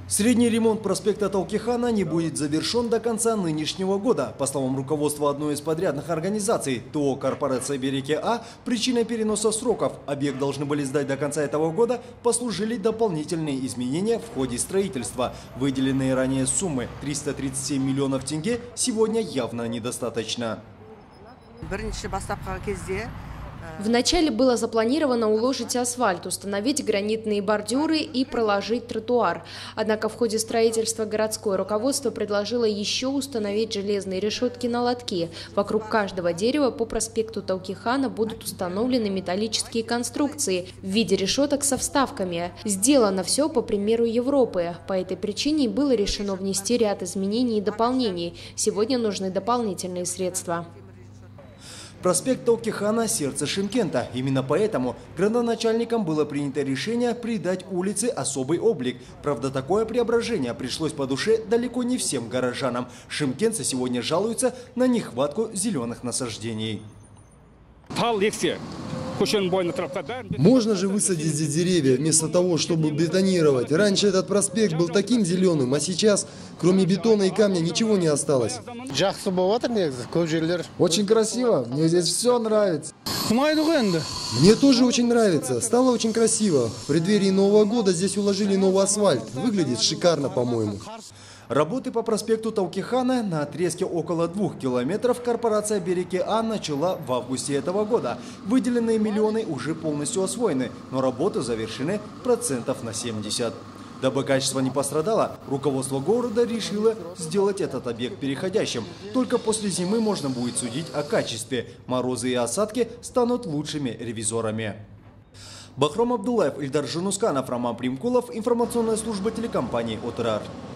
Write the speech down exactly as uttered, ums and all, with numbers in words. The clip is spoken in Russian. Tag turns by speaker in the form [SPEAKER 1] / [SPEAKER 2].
[SPEAKER 1] Средний ремонт проспекта Талкихана не будет завершен до конца нынешнего года. По словам руководства одной из подрядных организаций ТО «Корпорация Береке-А», причиной переноса сроков объект должны были сдать до конца этого года послужили дополнительные изменения в ходе строительства. Выделенные ранее суммы триста тридцать семь миллионов тенге сегодня явно недостаточно.
[SPEAKER 2] Вначале было запланировано уложить асфальт, установить гранитные бордюры и проложить тротуар. Однако в ходе строительства городское руководство предложило еще установить железные решетки на лотки. Вокруг каждого дерева по проспекту Талкихана будут установлены металлические конструкции в виде решеток со вставками. Сделано все по примеру Европы. По этой причине было решено внести ряд изменений и дополнений. Сегодня нужны дополнительные средства.
[SPEAKER 1] Проспект Талкихана – сердце Шымкента. Именно поэтому градоначальникам было принято решение придать улице особый облик. Правда, такое преображение пришлось по душе далеко не всем горожанам. Шымкентцы сегодня жалуются на нехватку зеленых насаждений.
[SPEAKER 3] Можно же высадить здесь деревья, вместо того, чтобы бетонировать. Раньше этот проспект был таким зеленым, а сейчас, кроме бетона и камня, ничего не осталось.
[SPEAKER 4] Очень красиво, мне здесь все нравится.
[SPEAKER 3] Мне тоже очень нравится, стало очень красиво. В преддверии Нового года здесь уложили новый асфальт. Выглядит шикарно, по-моему.
[SPEAKER 1] Работы по проспекту Талкихана на отрезке около двух километров корпорация Береке-А начала в августе этого года. Выделенные миллионы уже полностью освоены, но работы завершены процентов на семьдесят. Дабы качество не пострадало, руководство города решило сделать этот объект переходящим. Только после зимы можно будет судить о качестве. Морозы и осадки станут лучшими ревизорами. Бахром Абдуллаев, Ильдар Жунусканов, Роман Примкулов, информационная служба телекомпании ОТРАР.